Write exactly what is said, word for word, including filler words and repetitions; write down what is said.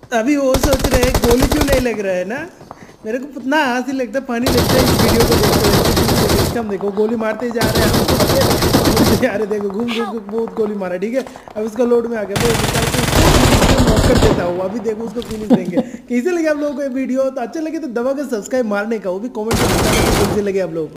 अभी वो सोच रहे हैं गोली क्यों नहीं लग रहा है ना। मेरे को इतना हंसी लगता है, पानी लगता है इस वीडियो को देखते हुए। हम देखो गोली मारते ही जा रहे हैं हम जा रहे, देखो घूम घूम के बहुत गोली मारा। ठीक है, अब इसका लोड में आ गया, मैं निकाल के इसको नॉक कर देता हूँ। अभी देखो उसको फिनिश देंगे। कैसे लगे आप लोगों को ये वीडियो? तो अच्छा लगे तो दबा के सब्सक्राइब मारने का, वो भी कमेंट में बताना कैसे लगे आप लोगों को।